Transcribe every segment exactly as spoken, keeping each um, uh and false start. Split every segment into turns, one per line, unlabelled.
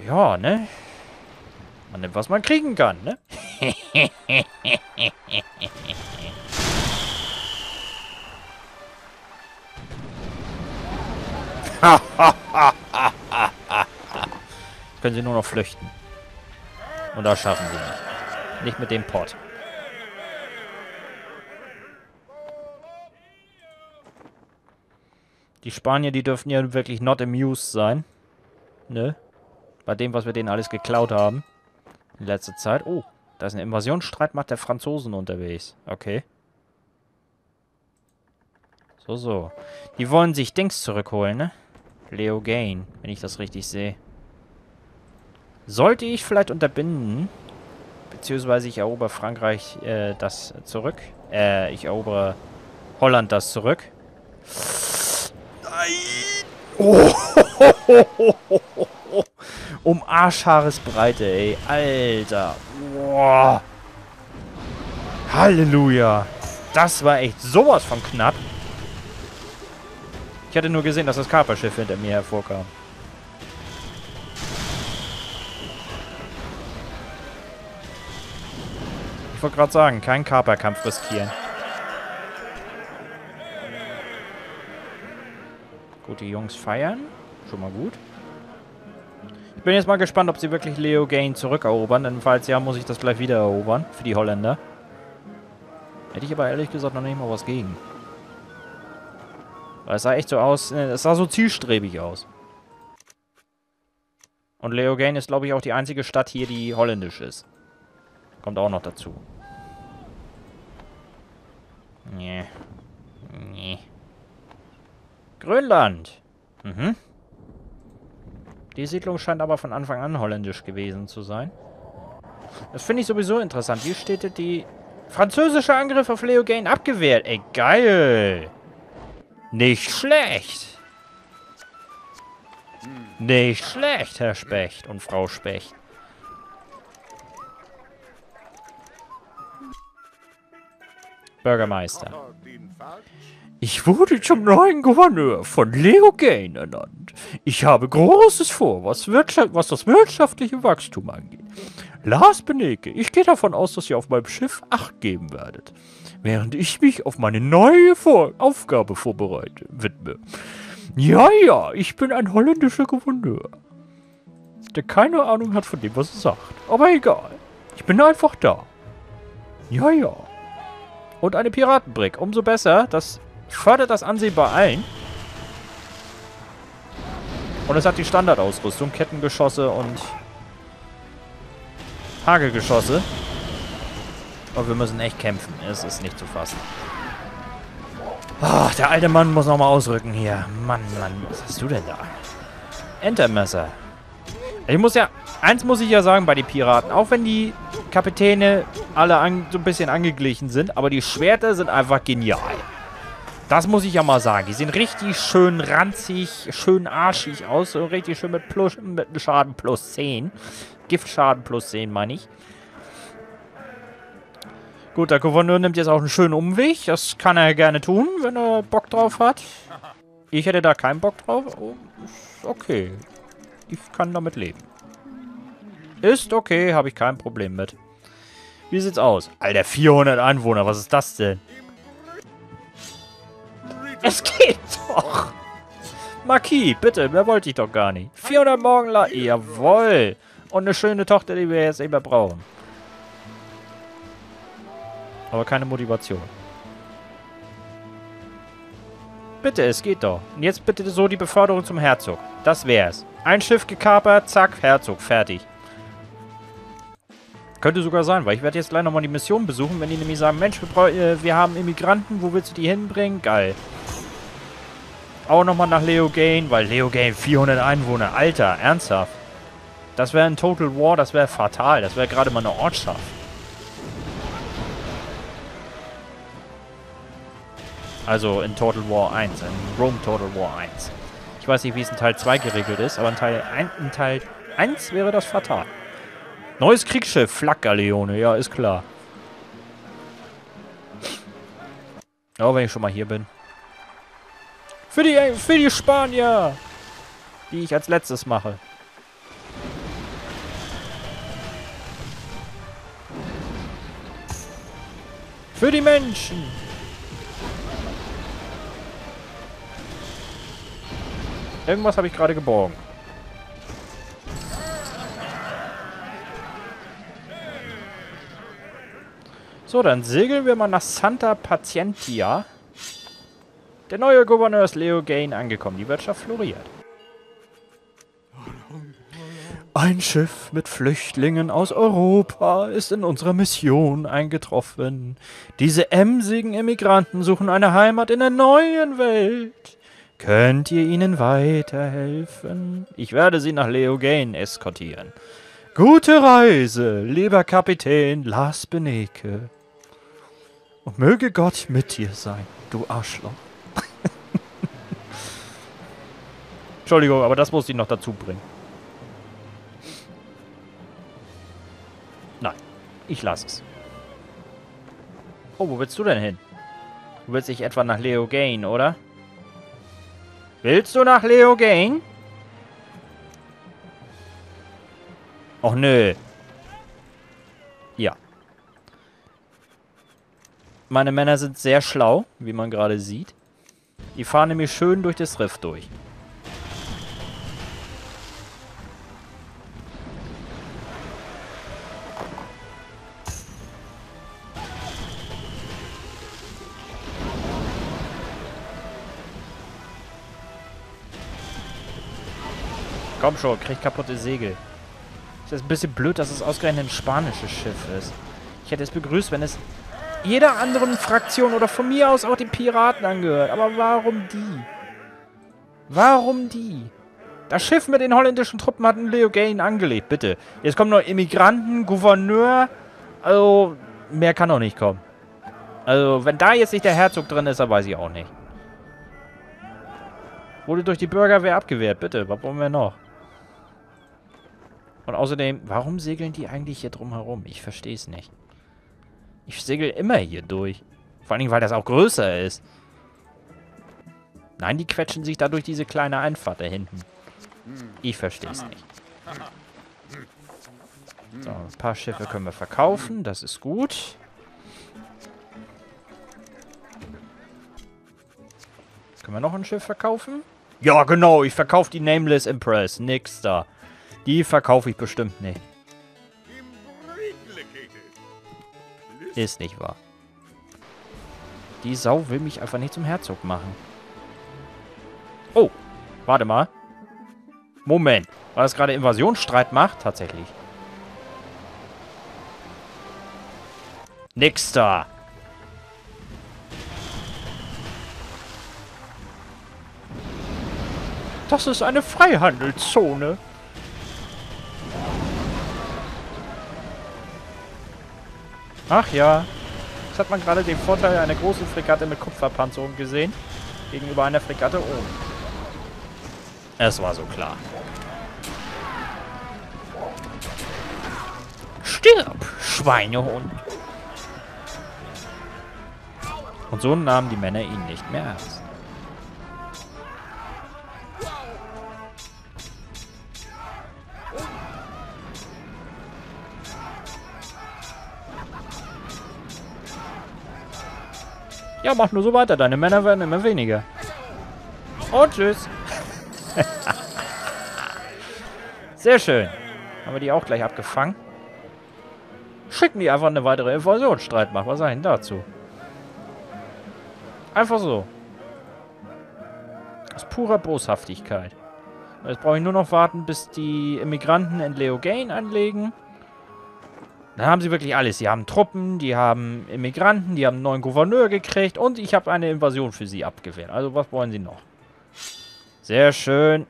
Ja, ne? Man nimmt, was man kriegen kann, ne? Können sie nur noch flüchten. Und das schaffen sie nicht. Nicht mit dem Pott. Die Spanier, die dürften ja wirklich not amused sein. Ne? Bei dem, was wir denen alles geklaut haben. In letzter Zeit. Oh, da ist eine Invasionsstreitmacht der Franzosen unterwegs. Okay. So, so. Die wollen sich Dings zurückholen, ne? Leo Gain, wenn ich das richtig sehe. Sollte ich vielleicht unterbinden, beziehungsweise ich erobere Frankreich äh, das zurück. Äh, ich erobere Holland das zurück. Nein! Oh. Um Arschhaaresbreite, ey. Alter. Boah. Halleluja. Das war echt sowas von knapp. Ich hatte nur gesehen, dass das Kaperschiff hinter mir hervorkam. Ich wollte gerade sagen, keinen Kaperkampf riskieren. Gut, die Jungs feiern. Schon mal gut. Ich bin jetzt mal gespannt, ob sie wirklich Leo Gain zurückerobern. Denn falls ja, muss ich das gleich wieder erobern. Für die Holländer. Hätte ich aber ehrlich gesagt noch nicht mal was gegen. Weil es sah echt so aus, es sah so zielstrebig aus. Und Leo Gain ist, glaube ich, auch die einzige Stadt hier, die holländisch ist. Kommt auch noch dazu. Nee. Nee. Grönland. Mhm. Die Siedlung scheint aber von Anfang an holländisch gewesen zu sein. Das finde ich sowieso interessant. Wie steht die französische Angriff auf Leo Gain abgewehrt? Ey, geil. Nicht schlecht. Nicht schlecht, Herr Specht und Frau Specht. Bürgermeister. Ich wurde zum neuen Gouverneur von Leo Gain ernannt. Ich habe Großes vor, was, was das wirtschaftliche Wachstum angeht. Lars Beneke, ich gehe davon aus, dass ihr auf meinem Schiff Acht geben werdet, während ich mich auf meine neue vor Aufgabe vorbereite, widme. Ja, ja, ich bin ein holländischer Gouverneur, der keine Ahnung hat von dem, was er sagt. Aber egal, ich bin einfach da. Ja, ja. Und eine Piratenbrick, umso besser, das fördert das Ansehen bei allen. Und es hat die Standardausrüstung, Kettengeschosse und Hagelgeschosse. Aber wir müssen echt kämpfen, es ist nicht zu fassen. Ach, der alte Mann muss nochmal ausrücken hier. Mann, Mann, was hast du denn da? Entermesser. Ich muss ja, eins muss ich ja sagen bei den Piraten, auch wenn die Kapitäne alle an, so ein bisschen angeglichen sind, aber die Schwerter sind einfach genial. Das muss ich ja mal sagen. Die sehen richtig schön ranzig, schön arschig aus. So richtig schön mit, plus, mit Schaden plus zehn. Giftschaden plus zehn, meine ich. Gut, der Gouverneur nimmt jetzt auch einen schönen Umweg. Das kann er gerne tun, wenn er Bock drauf hat. Ich hätte da keinen Bock drauf. Oh, ist okay. Ich kann damit leben. Ist okay, habe ich kein Problem mit. Wie sieht's aus? Alter, vierhundert Einwohner, was ist das denn? Es geht doch! Marquis, bitte, mehr wollte ich doch gar nicht. vierhundert Morgenla... Jawohl! Und eine schöne Tochter, die wir jetzt immer brauchen. Aber keine Motivation. Bitte, es geht doch. Und jetzt bitte so die Beförderung zum Herzog. Das wär's. Ein Schiff gekapert, zack, Herzog, fertig. Könnte sogar sein, weil ich werde jetzt gleich nochmal die Mission besuchen, wenn die nämlich sagen, Mensch, wir, äh, wir haben Immigranten, wo willst du die hinbringen? Geil. Auch nochmal nach Leo Gain, weil Leo Gain vierhundert Einwohner. Alter, ernsthaft. Das wäre ein Total War, das wäre fatal. Das wäre gerade mal eine Ortschaft. Also in Total War eins, in Rome Total War eins. Ich weiß nicht, wie es in Teil zwei geregelt ist, aber in Teil, ein, in Teil eins wäre das fatal. Neues Kriegsschiff, Flak-Galeone, ja, ist klar. Aber wenn ich schon mal hier bin. Für die, für die Spanier! Die ich als letztes mache. Für die Menschen. Irgendwas habe ich gerade geborgen. So, dann segeln wir mal nach Santa Pacientia. Der neue Gouverneur ist Leo Gain angekommen. Die Wirtschaft floriert. Ein Schiff mit Flüchtlingen aus Europa ist in unserer Mission eingetroffen. Diese emsigen Immigranten suchen eine Heimat in der neuen Welt. Könnt ihr ihnen weiterhelfen? Ich werde sie nach Leo Gain eskortieren. Gute Reise, lieber Kapitän Lars Beneke. Und möge Gott mit dir sein, du Arschloch. Entschuldigung, aber das musste ich noch dazu bringen. Nein, ich lasse es. Oh, wo willst du denn hin? Du willst nicht etwa nach Leo Gain, oder? Willst du nach Leo Gain? Och nö. Ja. Meine Männer sind sehr schlau, wie man gerade sieht. Die fahren nämlich schön durch das Riff durch. Komm schon, krieg kaputte Segel. Es ist ein bisschen blöd, dass es ausgerechnet ein spanisches Schiff ist. Ich hätte es begrüßt, wenn es jeder anderen Fraktion oder von mir aus auch den Piraten angehört. Aber warum die? Warum die? Das Schiff mit den holländischen Truppen hat in Leo Gain angelegt, bitte. Jetzt kommen noch Immigranten, Gouverneur. Also, mehr kann doch nicht kommen. Also, wenn da jetzt nicht der Herzog drin ist, dann weiß ich auch nicht. Wurde durch die Bürgerwehr abgewehrt, bitte. Was wollen wir noch? Und außerdem, warum segeln die eigentlich hier drum herum? Ich verstehe es nicht. Ich segel immer hier durch. Vor allem, weil das auch größer ist. Nein, die quetschen sich da durch diese kleine Einfahrt da hinten. Ich verstehe es nicht. So, ein paar Schiffe können wir verkaufen. Das ist gut. Können wir noch ein Schiff verkaufen? Ja, genau. Ich verkaufe die Nameless Impress. Nix da. Die verkaufe ich bestimmt nicht. Ist nicht wahr. Die Sau will mich einfach nicht zum Herzog machen. Oh, warte mal. Moment. War das gerade Invasionsstreitmacht? Tatsächlich. Nix da. Das ist eine Freihandelszone. Ach ja. Jetzt hat man gerade den Vorteil einer großen Fregatte mit Kupferpanzerung gesehen. Gegenüber einer Fregatte oben. Es war so klar. Stirb, Schweinehund. Und so nahmen die Männer ihn nicht mehr ernst. Ja, mach nur so weiter. Deine Männer werden immer weniger. Und tschüss. Sehr schön. Haben wir die auch gleich abgefangen. Schicken die einfach eine weitere Invasionsstreitmacht. Was sag ich denn dazu? Einfach so. Aus purer Boshaftigkeit. Jetzt brauche ich nur noch warten, bis die Immigranten in Leo Gain anlegen. Dann haben sie wirklich alles. Sie haben Truppen, die haben Immigranten, die haben einen neuen Gouverneur gekriegt und ich habe eine Invasion für sie abgewehrt. Also was wollen sie noch? Sehr schön.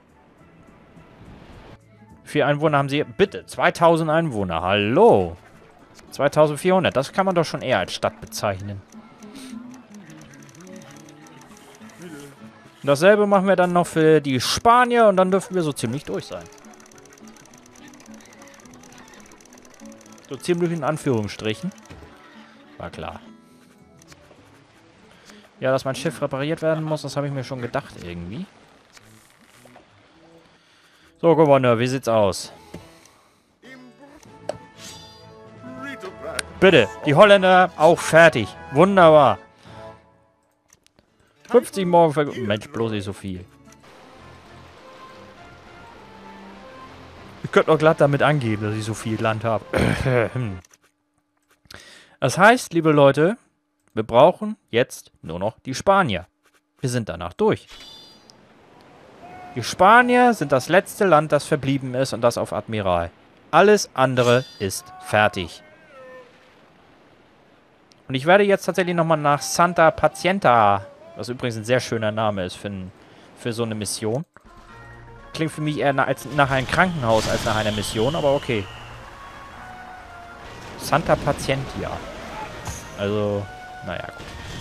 Wie viele Einwohner haben sie? Bitte, zweitausend Einwohner. Hallo. zweitausendvierhundert. Das kann man doch schon eher als Stadt bezeichnen. Und dasselbe machen wir dann noch für die Spanier und dann dürfen wir so ziemlich durch sein. So ziemlich in Anführungsstrichen. War klar. Ja, dass mein Schiff repariert werden muss, das habe ich mir schon gedacht irgendwie. So, Gouverneur, wie sieht's aus? Bitte, die Holländer auch fertig. Wunderbar. fünfzig morgen ver... Mensch, bloß nicht so viel. Ich könnte auch glatt damit angeben, dass ich so viel Land habe. Das heißt, liebe Leute, wir brauchen jetzt nur noch die Spanier. Wir sind danach durch. Die Spanier sind das letzte Land, das verblieben ist, und das auf Admiral. Alles andere ist fertig. Und ich werde jetzt tatsächlich nochmal nach Santa Pacienta, was übrigens ein sehr schöner Name ist für, ein, für so eine Mission. Klingt für mich eher nach, als, nach einem Krankenhaus als nach einer Mission, aber okay. Santa Pacientia. Also, naja, gut.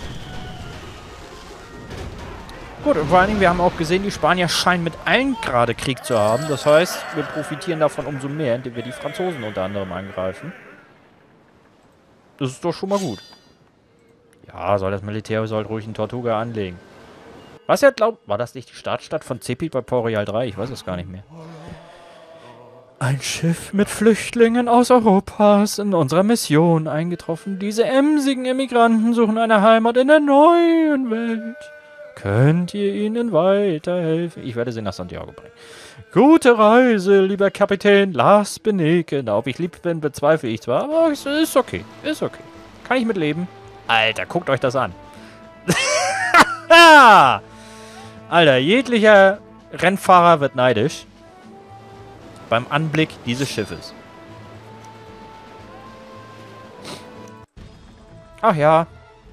Gut, und vor allen Dingen, wir haben auch gesehen, die Spanier scheinen mit allen gerade Krieg zu haben. Das heißt, wir profitieren davon umso mehr, indem wir die Franzosen unter anderem angreifen. Das ist doch schon mal gut. Ja, soll das Militär soll ruhig einen Tortuga anlegen. Was er glaubt, war das nicht die Startstadt von Cepit bei Port Royal drei? Ich weiß es gar nicht mehr. Ein Schiff mit Flüchtlingen aus Europa ist in unserer Mission eingetroffen. Diese emsigen Immigranten suchen eine Heimat in der neuen Welt. Könnt ihr ihnen weiterhelfen? Ich werde sie nach Santiago bringen. Gute Reise, lieber Kapitän Lars Beneke. Ob ich lieb bin, bezweifle ich zwar, aber es ist okay. Ist okay. Kann ich mitleben? Alter, guckt euch das an. Alter, jeglicher Rennfahrer wird neidisch beim Anblick dieses Schiffes. Ach ja.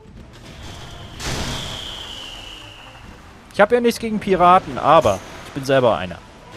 Ich habe ja nichts gegen Piraten, aber ich bin selber einer.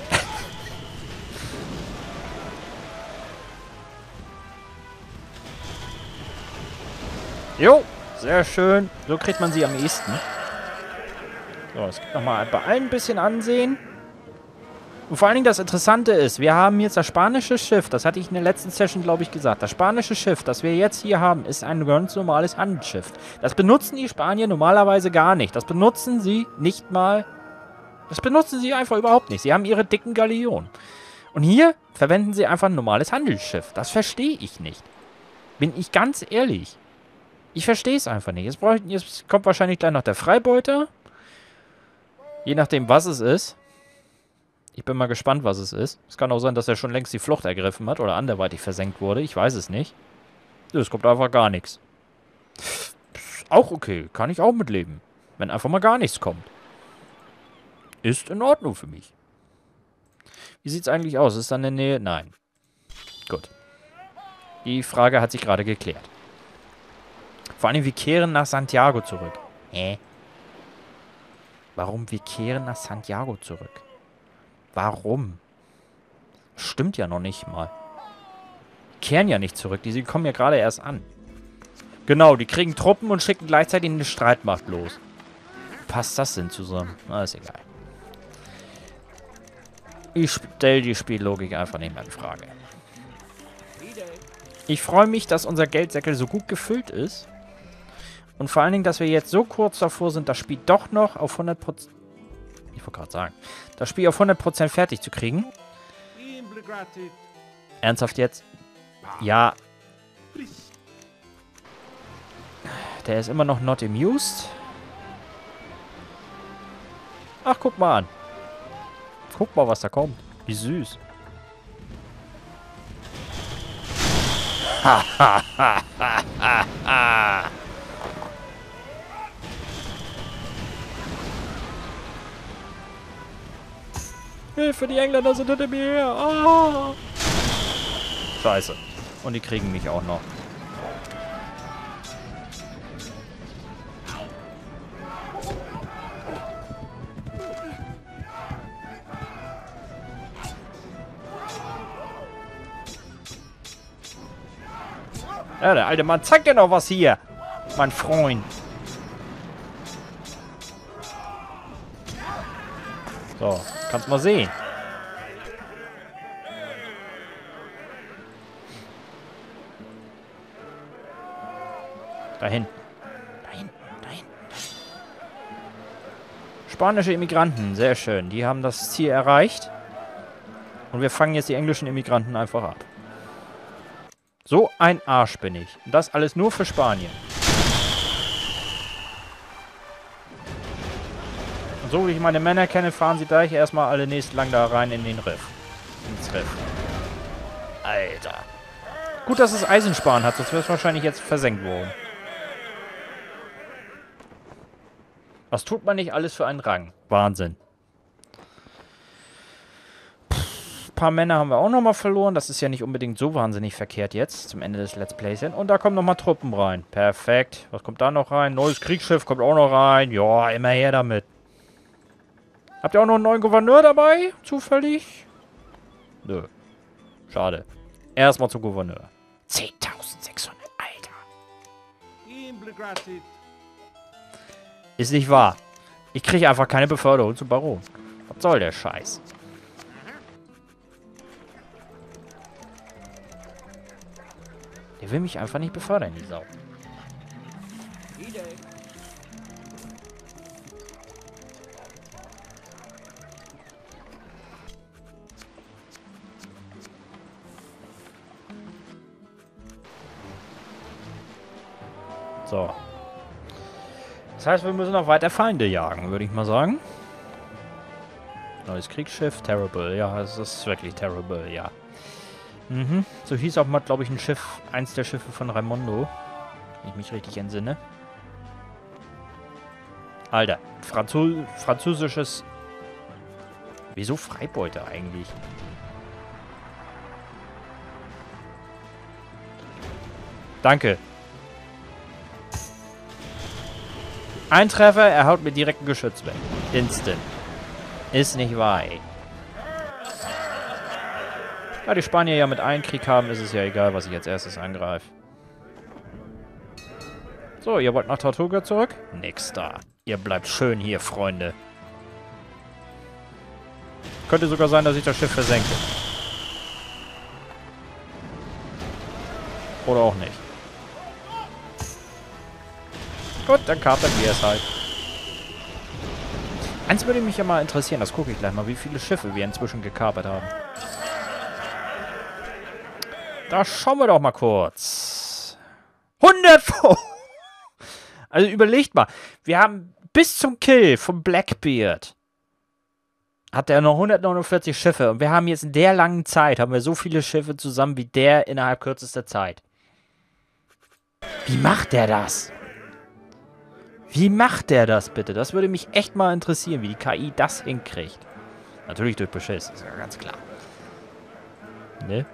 Jo, sehr schön. So kriegt man sie am ehesten. So, es gibt nochmal bei allen ein bisschen Ansehen. Und vor allen Dingen das Interessante ist, wir haben jetzt das spanische Schiff, das hatte ich in der letzten Session, glaube ich, gesagt. Das spanische Schiff, das wir jetzt hier haben, ist ein ganz normales Handelsschiff. Das benutzen die Spanier normalerweise gar nicht. Das benutzen sie nicht mal... Das benutzen sie einfach überhaupt nicht. Sie haben ihre dicken Galeonen. Und hier verwenden sie einfach ein normales Handelsschiff. Das verstehe ich nicht. Bin ich ganz ehrlich. Ich verstehe es einfach nicht. Jetzt, brauch ich, jetzt kommt wahrscheinlich gleich noch der Freibeuter. Je nachdem, was es ist. Ich bin mal gespannt, was es ist. Es kann auch sein, dass er schon längst die Flucht ergriffen hat oder anderweitig versenkt wurde. Ich weiß es nicht. Es kommt einfach gar nichts. Ist auch okay. Kann ich auch mitleben. Wenn einfach mal gar nichts kommt. Ist in Ordnung für mich. Wie sieht es eigentlich aus? Ist da in der Nähe? Nein. Gut. Die Frage hat sich gerade geklärt. Vor allem, wir kehren nach Santiago zurück. Hä? Warum wir kehren nach Santiago zurück? Warum? Stimmt ja noch nicht mal. Die kehren ja nicht zurück. Die kommen ja gerade erst an. Genau, die kriegen Truppen und schicken gleichzeitig eine Streitmacht los. Wie passt das denn zusammen? Na, ist egal. Ich stelle die Spiellogik einfach nicht mehr in Frage. Ich freue mich, dass unser Geldsäckel so gut gefüllt ist. Und vor allen Dingen, dass wir jetzt so kurz davor sind, das Spiel doch noch auf hundert Prozent... Ich wollte gerade sagen. Das Spiel auf hundert Prozent fertig zu kriegen. Ernsthaft jetzt? Ja. Der ist immer noch not amused. Ach, guck mal an. Guck mal, was da kommt. Wie süß. Ha, ha, ha, ha, ha, ha. Hilfe, die Engländer sind hinter mir her. Oh. Scheiße. Und die kriegen mich auch noch. Ja, der alte Mann zeigt dir noch was hier. Mein Freund. So, kannst mal sehen. Da hinten. Da hinten, da hinten. Spanische Immigranten, sehr schön. Die haben das Ziel erreicht. Und wir fangen jetzt die englischen Immigranten einfach ab. So ein Arsch bin ich. Und das alles nur für Spanien. Und so wie ich meine Männer kenne, fahren sie gleich erstmal alle nächst lang da rein in den Riff. Ins Riff. Alter. Gut, dass es Eisensparen hat, sonst wäre es wahrscheinlich jetzt versenkt worden. Was tut man nicht alles für einen Rang? Wahnsinn. Ein paar Männer haben wir auch nochmal verloren. Das ist ja nicht unbedingt so wahnsinnig verkehrt jetzt, zum Ende des Let's Plays hin. Und da kommen nochmal Truppen rein. Perfekt. Was kommt da noch rein? Neues Kriegsschiff kommt auch noch rein. Ja, immer her damit. Habt ihr auch noch einen neuen Gouverneur dabei? Zufällig? Nö. Schade. Erstmal zum Gouverneur. zehntausendsechshundert, Alter. Ist nicht wahr. Ich kriege einfach keine Beförderung zum Baron. Was soll der Scheiß? Der will mich einfach nicht befördern, die Sau. So. Das heißt, wir müssen noch weiter Feinde jagen, würde ich mal sagen. Neues Kriegsschiff, terrible. Ja, es ist wirklich terrible, ja. Mhm. So hieß auch mal, glaube ich, ein Schiff, eins der Schiffe von Raimondo. Wenn ich mich richtig entsinne. Alter, Franzö französisches... Wieso Freibeuter eigentlich? Danke. Ein Treffer, er haut mir direkt ein Geschütz weg. Instant. Ist nicht wahr, ey. Da die Spanier ja mit einem Krieg haben, ist es ja egal, was ich als erstes angreife. So, ihr wollt nach Tortuga zurück? Nix da. Ihr bleibt schön hier, Freunde. Könnte sogar sein, dass ich das Schiff versenke. Oder auch nicht. Gut, dann kapern wir es halt. Eins würde mich ja mal interessieren, das gucke ich gleich mal, wie viele Schiffe wir inzwischen gekapert haben. Da schauen wir doch mal kurz. hundert! Also überlegt mal, wir haben bis zum Kill von Blackbeard hat er noch hundertneunundvierzig Schiffe und wir haben jetzt in der langen Zeit, haben wir so viele Schiffe zusammen wie der innerhalb kürzester Zeit. Wie macht der das? Wie macht der das bitte? Das würde mich echt mal interessieren, wie die K I das hinkriegt. Natürlich durch Beschiss, ist ja ganz klar. Ne?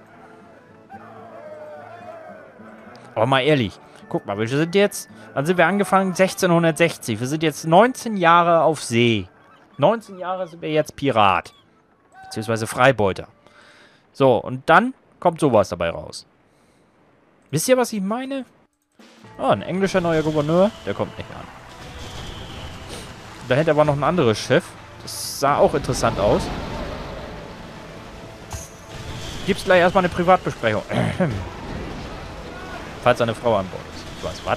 Aber mal ehrlich, guck mal, wir sind jetzt, wann sind wir angefangen? sechzehnhundertsechzig. Wir sind jetzt neunzehn Jahre auf See. neunzehn Jahre sind wir jetzt Pirat. Beziehungsweise Freibeuter. So, und dann kommt sowas dabei raus. Wisst ihr, was ich meine? Ah, ein englischer neuer Gouverneur, der kommt nicht an. Dahinter war noch ein anderes Schiff. Das sah auch interessant aus. Gibt's gleich erstmal eine Privatbesprechung. Falls seine Frau an Bord ist. Ich weiß, was?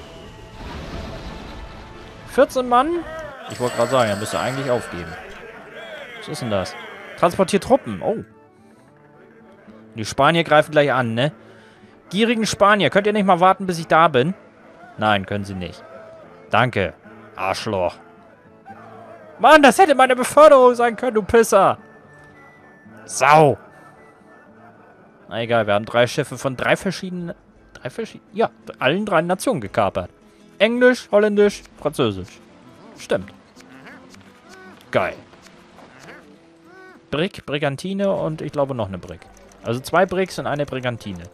vierzehn Mann? Ich wollte gerade sagen, er müsste eigentlich aufgeben. Was ist denn das? Transportiert Truppen. Oh. Die Spanier greifen gleich an, ne? Gierigen Spanier, könnt ihr nicht mal warten, bis ich da bin? Nein, können sie nicht. Danke, Arschloch. Mann, das hätte meine Beförderung sein können, du Pisser. Sau. Na egal, wir haben drei Schiffe von drei verschiedenen... Drei verschiedenen... Ja, allen drei Nationen gekapert. Englisch, Holländisch, Französisch. Stimmt. Geil. Brick, Brigantine und ich glaube noch eine Brick. Also zwei Bricks und eine Brigantine.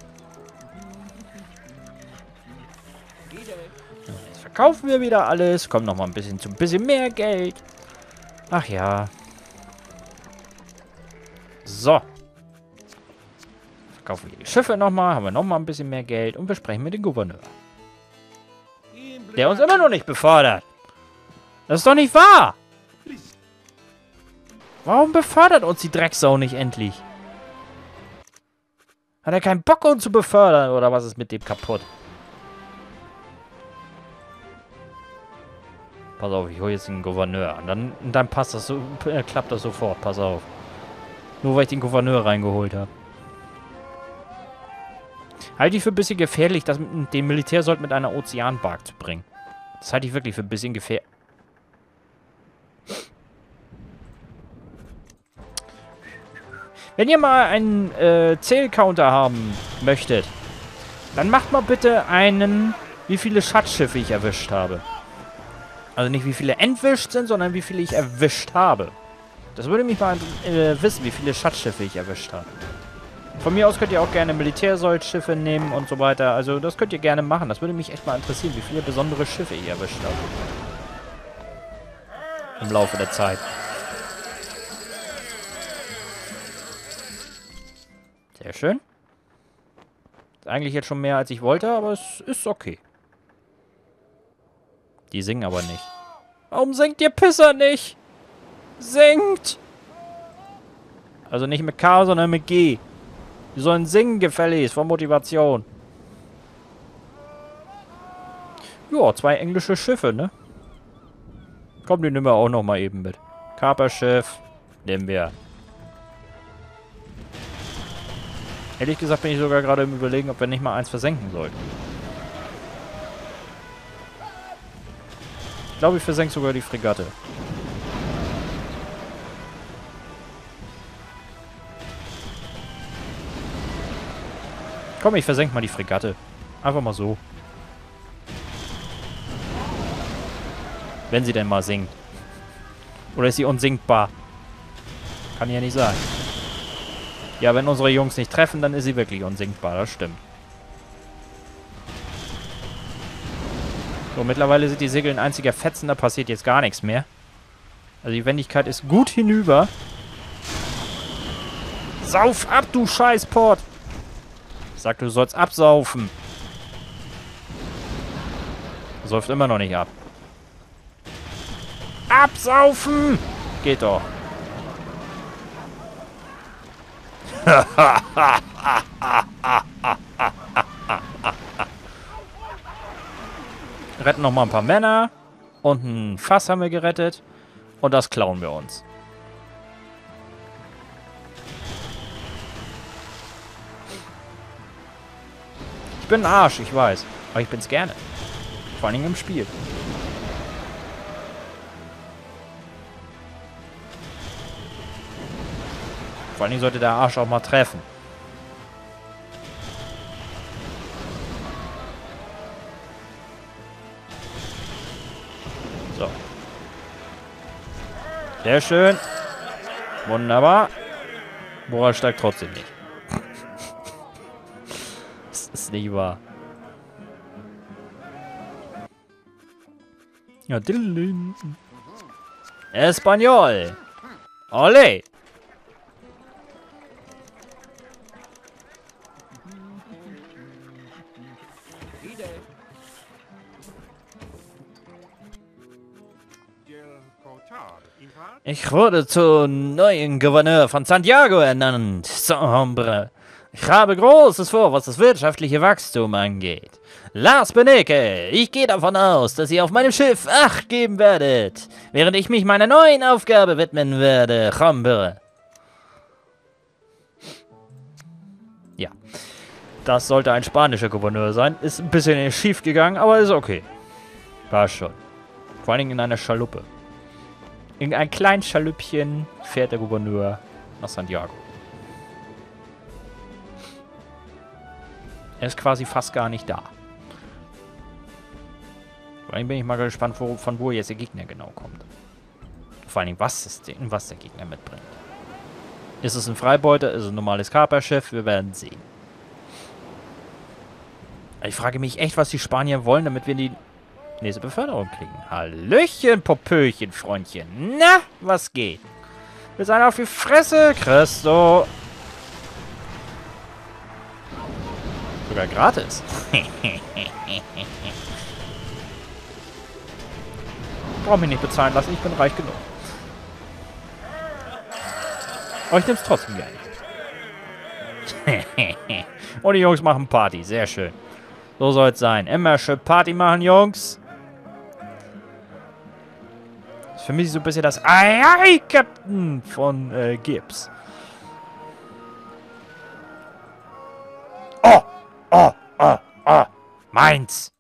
Jetzt verkaufen wir wieder alles. Kommen noch mal ein bisschen zu ein bisschen mehr Geld. Ach ja. So. Verkaufen wir die Schiffe nochmal. Haben wir nochmal ein bisschen mehr Geld. Und wir sprechen mit dem Gouverneur. Der uns immer noch nicht befördert. Das ist doch nicht wahr. Warum befördert uns die Drecksau nicht endlich? Hat er keinen Bock, uns zu befördern? Oder was ist mit dem kaputt? Pass auf, ich hole jetzt den Gouverneur an. Dann, dann passt das so, äh, klappt das sofort. Pass auf. Nur weil ich den Gouverneur reingeholt habe. Halte ich für ein bisschen gefährlich, das mit, den Militärsold mit einer Ozeanbark zu bringen. Das halte ich wirklich für ein bisschen gefährlich. Wenn ihr mal einen äh, Zählcounter haben möchtet, dann macht mal bitte einen, wie viele Schatzschiffe ich erwischt habe. Also nicht wie viele entwischt sind, sondern wie viele ich erwischt habe. Das würde mich mal äh, wissen, wie viele Schatzschiffe ich erwischt habe. Von mir aus könnt ihr auch gerne Militärsoldschiffe nehmen und so weiter. Also das könnt ihr gerne machen. Das würde mich echt mal interessieren, wie viele besondere Schiffe ich erwischt habe. Im Laufe der Zeit. Sehr schön. Ist eigentlich jetzt schon mehr, als ich wollte, aber es ist okay. Die singen aber nicht. Warum singt ihr Pisser nicht? Singt! Also nicht mit K, sondern mit G. Die sollen singen, gefälligst, von Motivation. Ja, zwei englische Schiffe, ne? Komm, die nehmen wir auch noch mal eben mit. Kaperschiff. Nehmen wir. Ehrlich gesagt bin ich sogar gerade im Überlegen, ob wir nicht mal eins versenken sollten. Ich glaube, ich versenke sogar die Fregatte. Komm, ich versenke mal die Fregatte. Einfach mal so. Wenn sie denn mal singt. Oder ist sie unsinkbar? Kann ja nicht sein. Ja, wenn unsere Jungs nicht treffen, dann ist sie wirklich unsinkbar. Das stimmt. So, mittlerweile sind die Segel ein einziger Fetzen. Da passiert jetzt gar nichts mehr. Also die Wendigkeit ist gut hinüber. Sauf ab, du Scheißport! Sag, du sollst absaufen. Säuft immer noch nicht ab. Absaufen! Geht doch. Retten noch mal ein paar Männer. Und ein Fass haben wir gerettet. Und das klauen wir uns. Ich bin ein Arsch, ich weiß. Aber ich bin's gerne. Vor allen Dingen im Spiel. Vor allen Dingen sollte der Arsch auch mal treffen. So. Sehr schön. Wunderbar. Boah, steigt trotzdem nicht. Das ist nicht wahr. Ja, Dillin. Espanol. Ole. Ich wurde zum neuen Gouverneur von Santiago ernannt, Sombre. Ich habe Großes vor, was das wirtschaftliche Wachstum angeht. Lars Benecke, ich gehe davon aus, dass ihr auf meinem Schiff Acht geben werdet, während ich mich meiner neuen Aufgabe widmen werde, Sombre. Ja, das sollte ein spanischer Gouverneur sein. Ist ein bisschen schief gegangen, aber ist okay. War schon. Vor allen Dingen in einer Schaluppe. In ein kleines Schalüppchen fährt der Gouverneur nach Santiago. Er ist quasi fast gar nicht da. Vor allem bin ich mal gespannt, wo, von wo jetzt der Gegner genau kommt. Vor allem, was, ist den, was der Gegner mitbringt. Ist es ein Freibeuter? Ist es ein normales Kaperschiff? Wir werden sehen. Ich frage mich echt, was die Spanier wollen, damit wir die nächste Beförderung kriegen. Hallöchen, Popöchen, Freundchen. Na, was geht? Wir sind auf die Fresse, Christo. Sogar gratis. Brauch mich nicht bezahlen lassen, ich bin reich genug. Aber ich nehm's trotzdem gerne. Und die Jungs machen Party, sehr schön. So soll es sein. Immer schön Party machen, Jungs. Das ist für mich so ein bisschen das Ei, Ei, Captain von äh, Gibbs. Oh! oh, oh, oh. Meins.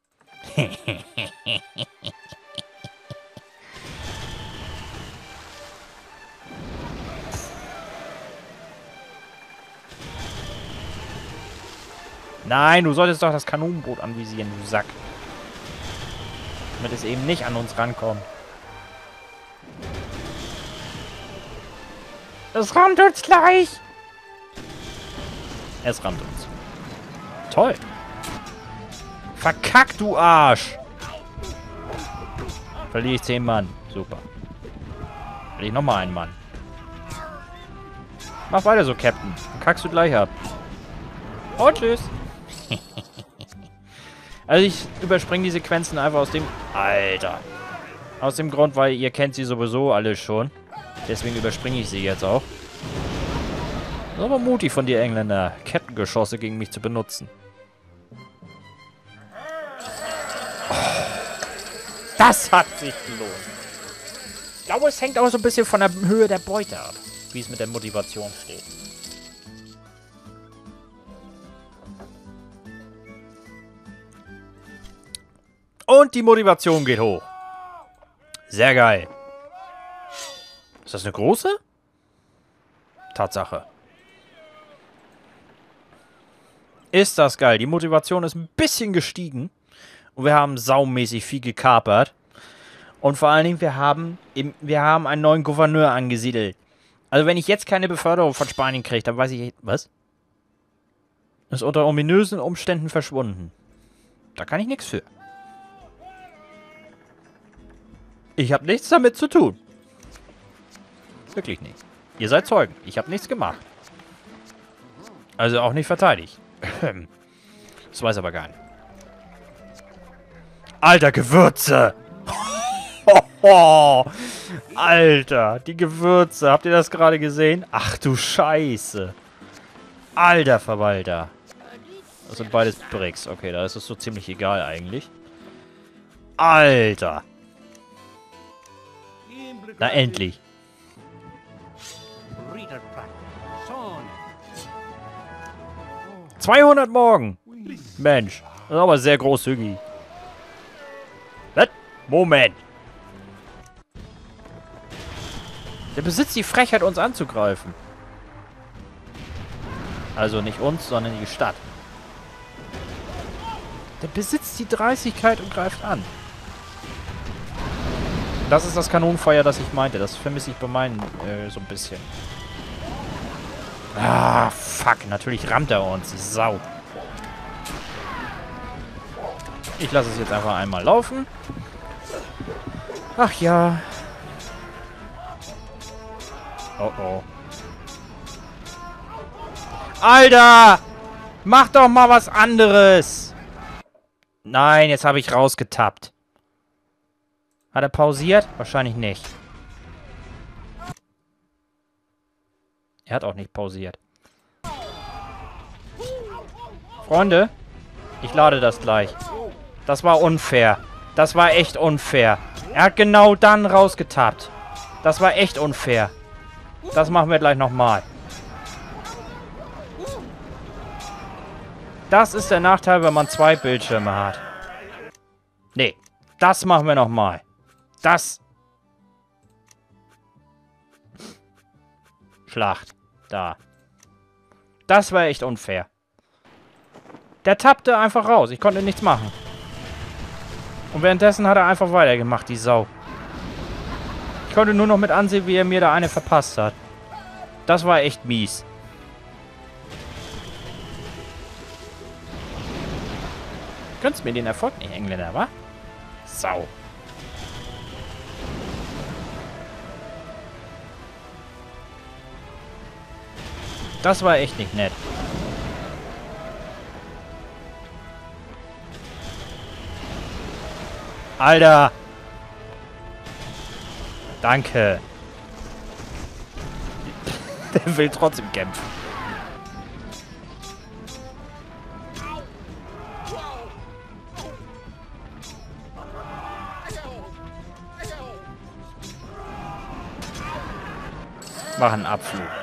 Nein, du solltest doch das Kanonenboot anvisieren, du Sack. Damit es eben nicht an uns rankommt. Es rammt uns gleich. Es rammt uns. Toll. Verkack, du Arsch. Verliere ich zehn Mann. Super. Verliere ich nochmal einen Mann. Mach weiter so, Captain. Dann kackst du gleich ab. Und tschüss. Also ich überspringe die Sequenzen einfach aus dem... Alter. Aus dem Grund, weil ihr kennt sie sowieso alle schon. Deswegen überspringe ich sie jetzt auch. Das ist aber mutig von dir, Engländer, Kettengeschosse gegen mich zu benutzen. Oh, das hat sich gelohnt. Ich glaube, es hängt auch so ein bisschen von der Höhe der Beute ab, wie es mit der Motivation steht. Und die Motivation geht hoch. Sehr geil. Ist das eine große? Tatsache. Ist das geil. Die Motivation ist ein bisschen gestiegen. Und wir haben saumäßig viel gekapert. Und vor allen Dingen, wir haben, im, wir haben einen neuen Gouverneur angesiedelt. Also wenn ich jetzt keine Beförderung von Spanien kriege, dann weiß ich... Was? Ist unter ominösen Umständen verschwunden. Da kann ich nichts für. Ich habe nichts damit zu tun. Wirklich nicht. Ihr seid Zeugen. Ich habe nichts gemacht. Also auch nicht verteidigt. Das weiß aber gar nicht. Alter, Gewürze! Alter, die Gewürze. Habt ihr das gerade gesehen? Ach du Scheiße. Alter Verwalter. Das sind beides Bricks. Okay, da ist es so ziemlich egal eigentlich. Alter. Na endlich. zweihundert morgen. Mensch, das ist aber sehr großzügig. Was? Moment. Der besitzt die Frechheit, uns anzugreifen. Also nicht uns, sondern die Stadt. Der besitzt die Dreistigkeit und greift an. Das ist das Kanonenfeuer, das ich meinte. Das vermisse ich bei meinen äh, so ein bisschen. Ah, fuck. Natürlich rammt er uns. Die Sau. Ich lasse es jetzt einfach einmal laufen. Ach ja. Oh oh. Alter! Mach doch mal was anderes! Nein, jetzt habe ich rausgetappt. Hat er pausiert? Wahrscheinlich nicht. Er hat auch nicht pausiert. Freunde, ich lade das gleich. Das war unfair. Das war echt unfair. Er hat genau dann rausgetappt. Das war echt unfair. Das machen wir gleich nochmal. Das ist der Nachteil, wenn man zwei Bildschirme hat. Nee, das machen wir nochmal. Das. Schlacht. Da. Das war echt unfair. Der tappte einfach raus. Ich konnte nichts machen. Und währenddessen hat er einfach weitergemacht, die Sau. Ich konnte nur noch mit ansehen, wie er mir da eine verpasst hat. Das war echt mies. Gönnst mir den Erfolg nicht, Engländer, wa? Sau. Das war echt nicht nett. Alter! Danke. Der will trotzdem kämpfen. Mach einen Abflug.